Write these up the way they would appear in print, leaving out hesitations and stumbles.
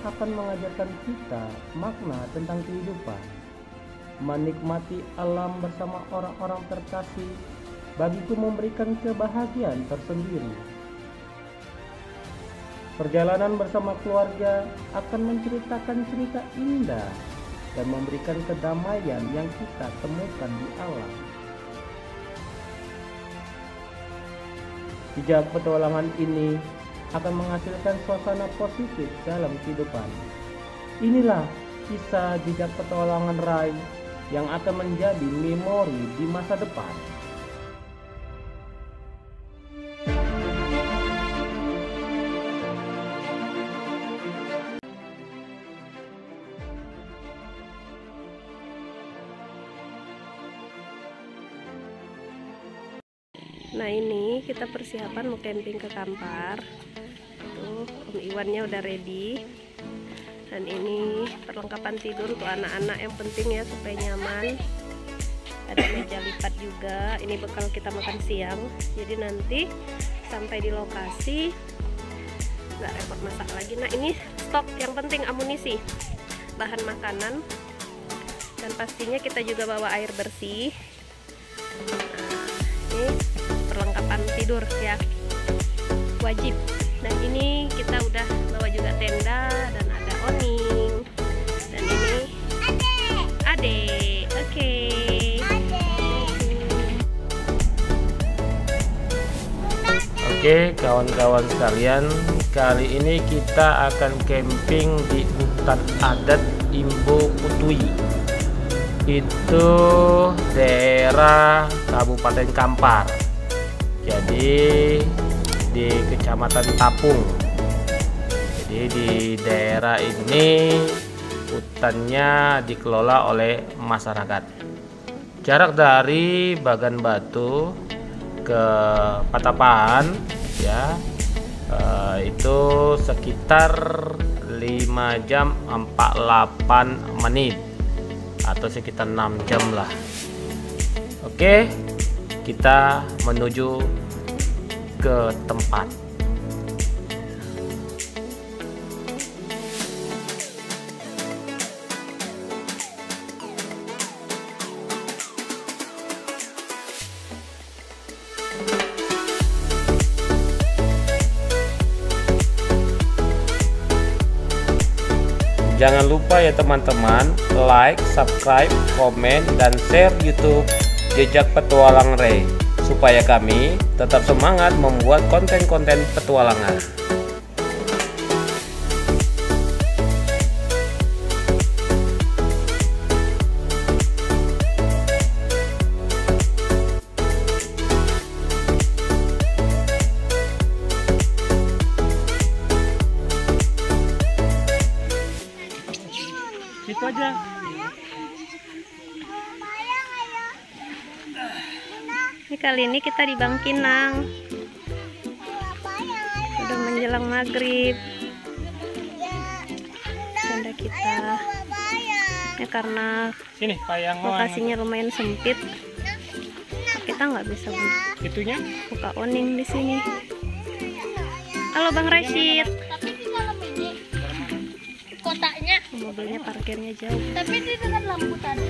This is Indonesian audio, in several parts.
akan mengajarkan kita makna tentang kehidupan, menikmati alam bersama orang-orang terkasih, bagiku memberikan kebahagiaan tersendiri. Perjalanan bersama keluarga akan menceritakan cerita indah dan memberikan kedamaian yang kita temukan di alam. Jejak petualangan ini akan menghasilkan suasana positif dalam kehidupan. Inilah kisah jejak petualangan Rai yang akan menjadi memori di masa depan. Nah, ini kita persiapan mau camping ke Kampar. Tuh, Om Iwannya udah ready. Dan ini perlengkapan tidur untuk anak-anak yang penting ya supaya nyaman. Ada meja lipat juga. Ini bekal kita makan siang. Jadi nanti sampai di lokasi nggak repot masak lagi. Nah, ini stok yang penting, amunisi, bahan makanan, dan pastinya kita juga bawa air bersih. Nah, ini perlengkapan tidur ya, wajib. Dan ini kita udah bawa juga tenda dan ada awning. Dan ini Ade. Oke. Oke, kawan-kawan sekalian, kali ini kita akan camping di hutan adat Imbo Kutui. Itu daerah Kabupaten Kampar. Jadi di Kecamatan Tapung. Jadi di daerah ini hutannya dikelola oleh masyarakat. Jarak dari Bagan Batu ke Patapan ya itu sekitar 5 jam 48 menit atau sekitar 6 jam lah. Oke, kita menuju ke tempat. Jangan lupa ya teman-teman, like, subscribe, komen, dan share YouTube Jejak Petualang Ray supaya kami tetap semangat membuat konten-konten petualangan. Itu aja. Ini kali ini kita di Bangkinang. Udah menjelang maghrib. Tenda kita. Ya karena Sini, lokasinya lumayan sempit, kita nggak bisa itunya buka awning di sini. Halo Bang Rashid. Tapi di dalam ini kotaknya, Mobilnya parkirnya jauh. tapi di dekat lampu tadi.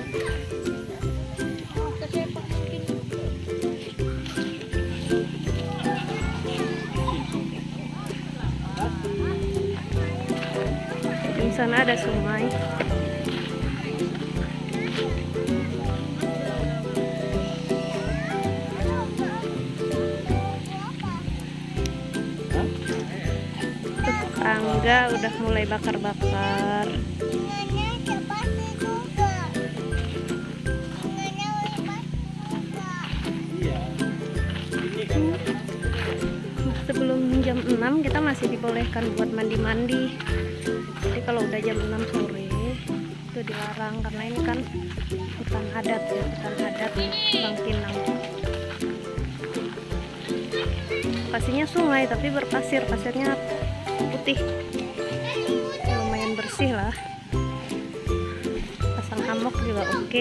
Di sana ada sungai. Tetangga udah mulai bakar-bakar. Sebelum jam 6 kita masih dibolehkan buat mandi-mandi. Jadi kalau udah jam 6 sore itu dilarang karena ini kan hutan adat ya, hutan adat Bangkinang. Lokasinya sungai tapi berpasir, pasirnya putih, lumayan bersih lah. Pasang hammock juga oke.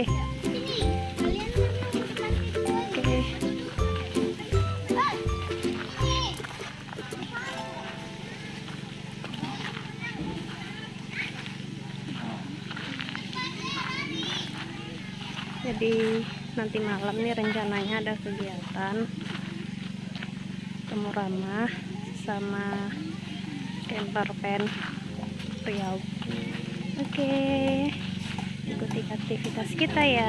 Jadi nanti malam nih rencananya ada kegiatan temu ramah sama camper van Riau. Oke, ikuti aktivitas kita ya.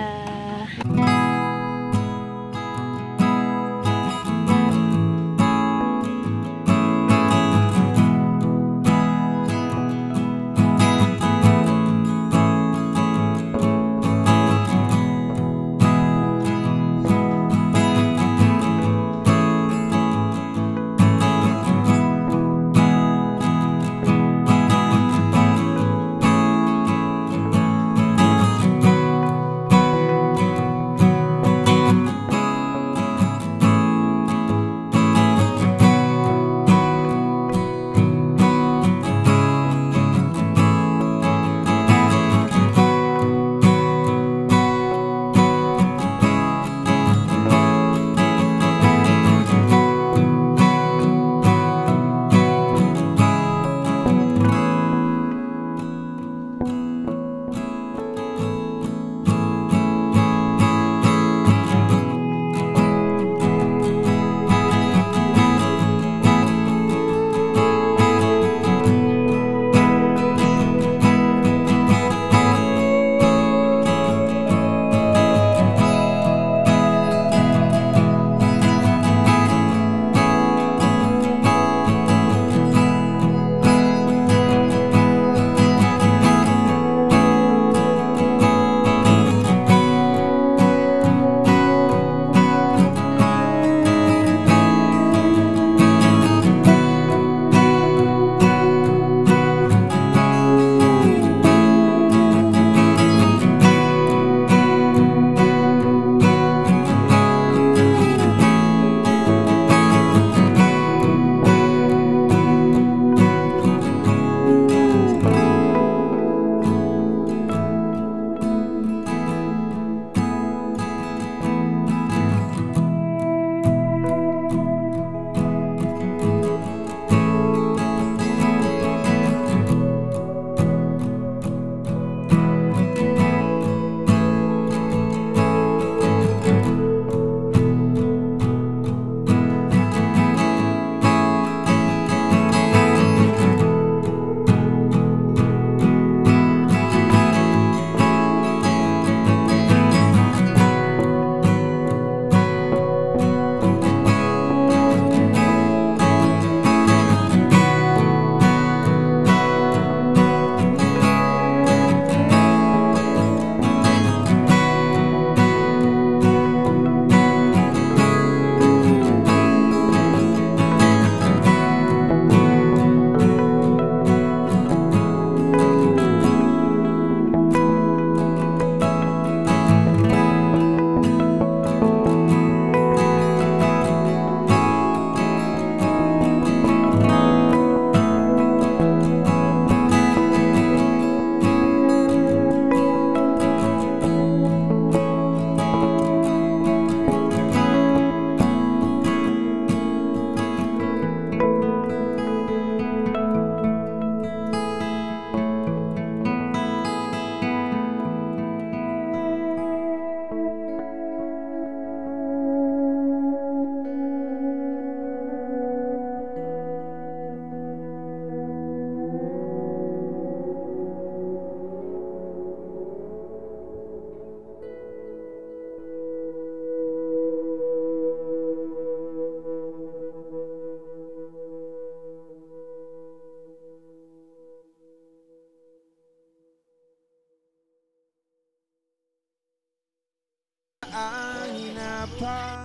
Angin apa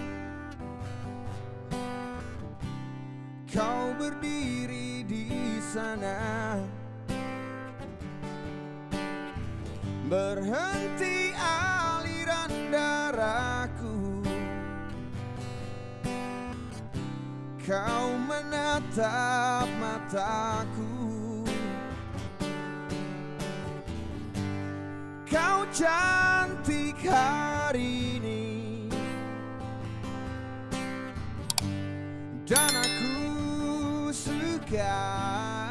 kau berdiri di sana, berhenti aliran darahku. Kau menatap mataku, kau cantik hari ini, dan aku suka.